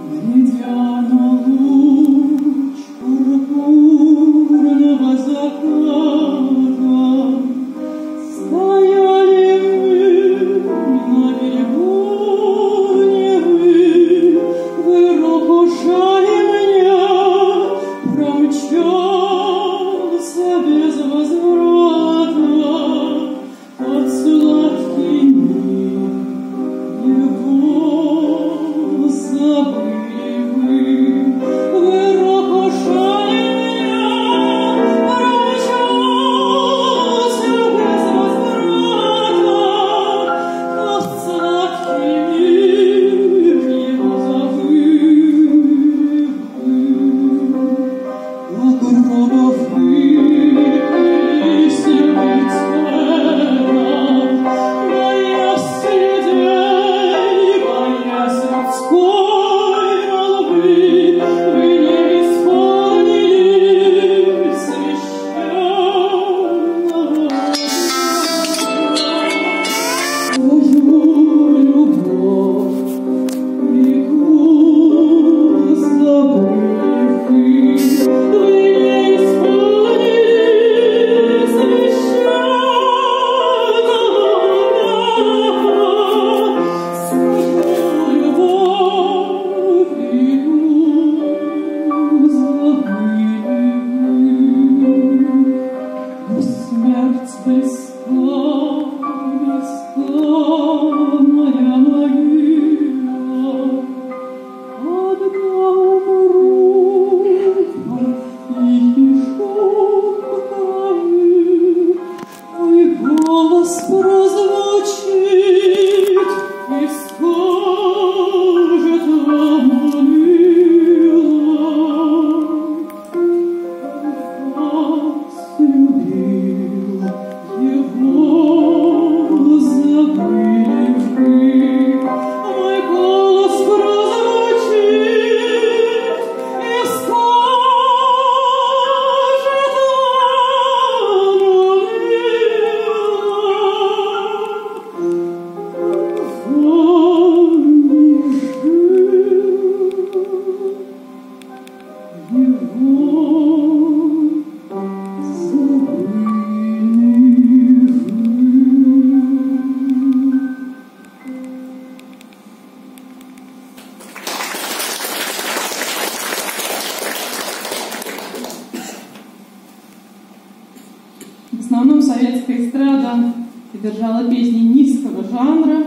В основном советская эстрада содержала песни низкого жанра.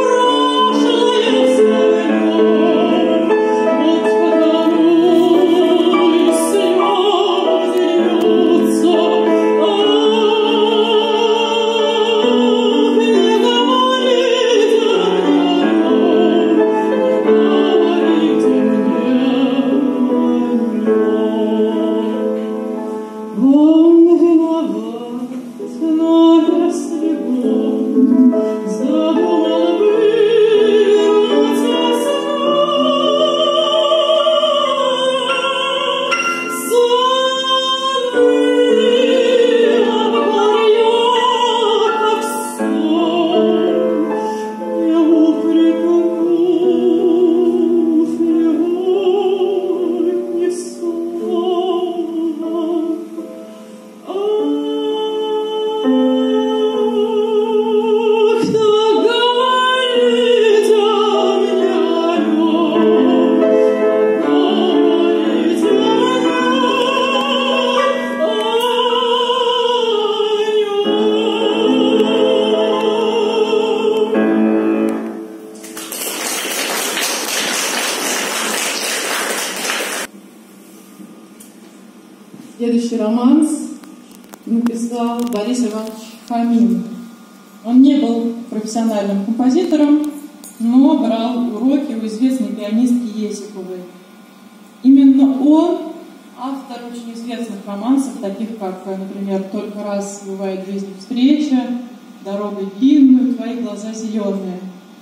Следующий романс написал Борис Иванович Фомин. Он не был профессиональным композитором, но брал уроки у известной пианистки Есиповой. Именно он автор очень известных романсов, таких как, например, «Только раз бывает в жизни встреча», «Дорога длинную», «Твои глаза зеленые».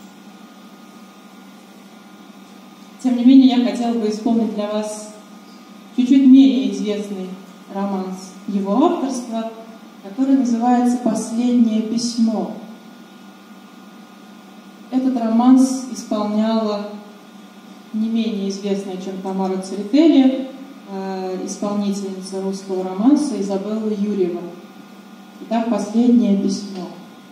Тем не менее, я хотела бы исполнить для вас чуть-чуть менее известный романс его авторства, который называется «Последнее письмо». Этот романс исполняла не менее известная известная, чем Тамара Церетели, исполнительница русского романса Изабелла Юрьева. Итак, последнее письмо.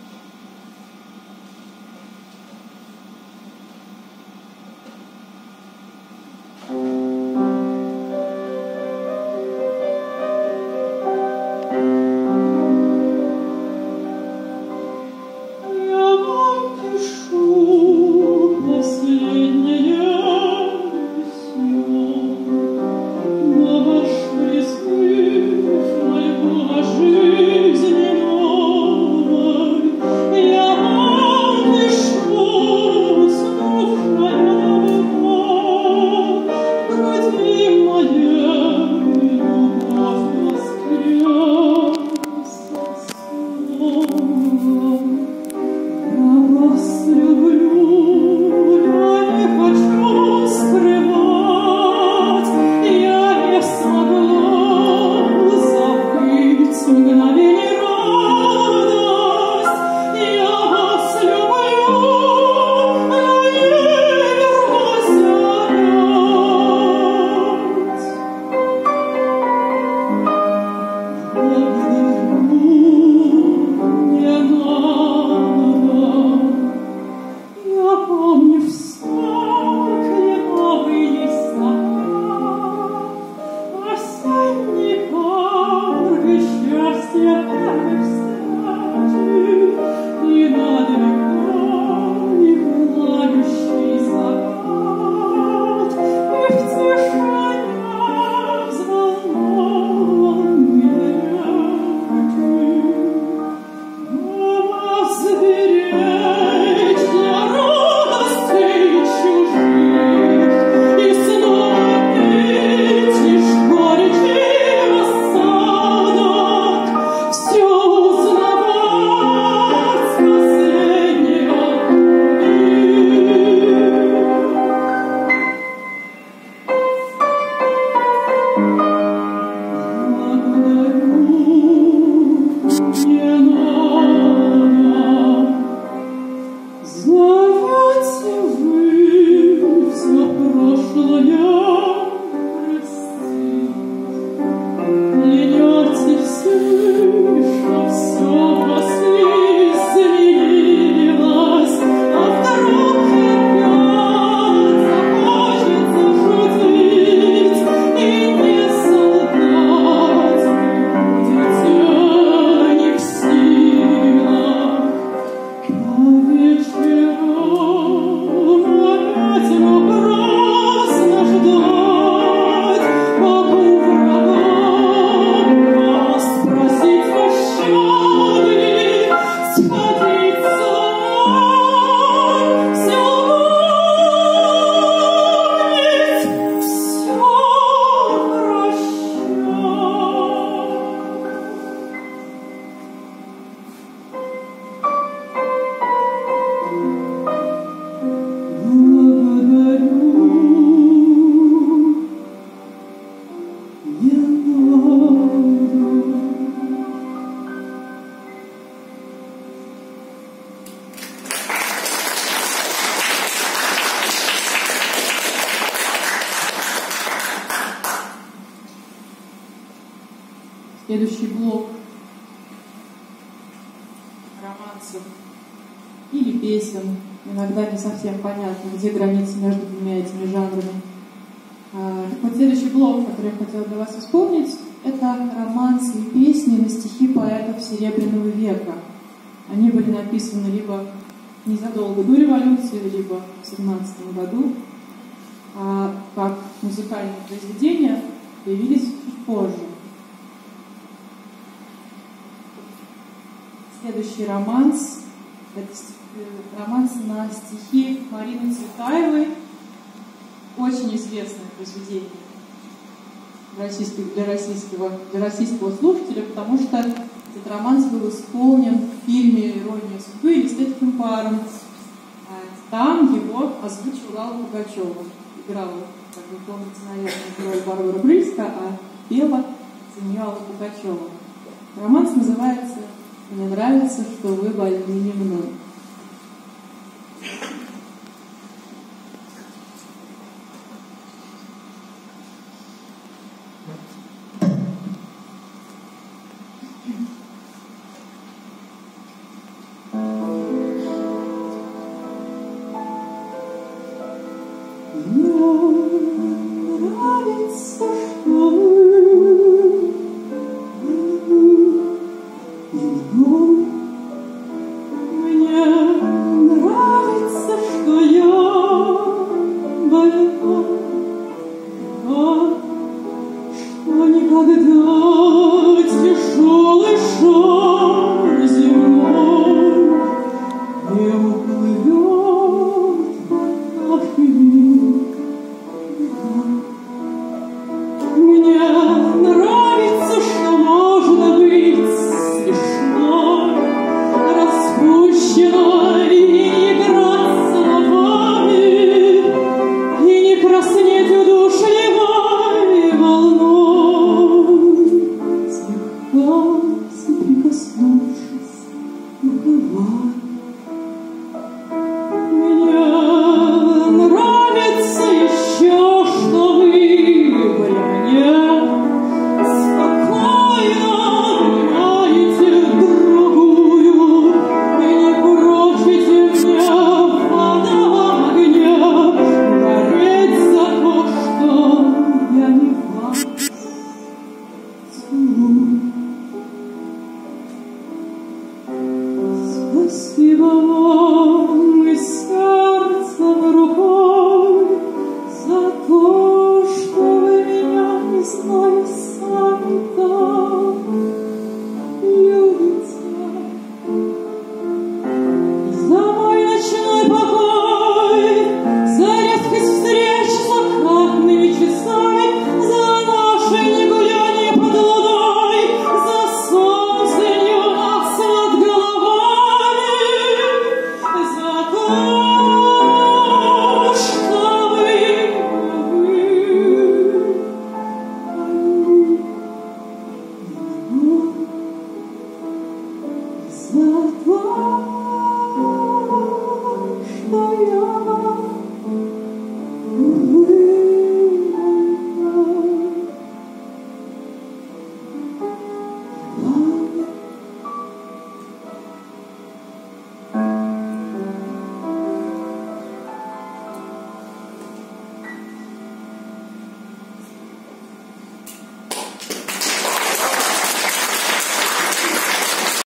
Следующий блок романсов или песен. Иногда не совсем понятно, где граница между двумя этими жанрами. Так вот, следующий блок, который я хотела для вас исполнить, это романсы и песни на стихи поэтов Серебряного века. Они были написаны либо незадолго до революции, либо в 17 году, а как музыкальные произведения появились чуть позже. Следующий романс – это романс на стихи Марины Цветаевой, очень известное произведение для российского слушателя, потому что этот романс был исполнен в фильме «Ирония судьбы» или «С легким паром». Там его озвучила Алла Пугачева. Играла, как вы помните, наверное, роль Барбара Брыльска, а пела за нее Алла Пугачева. Романс называется «Мне нравится, что вы больны не мной». Thank you.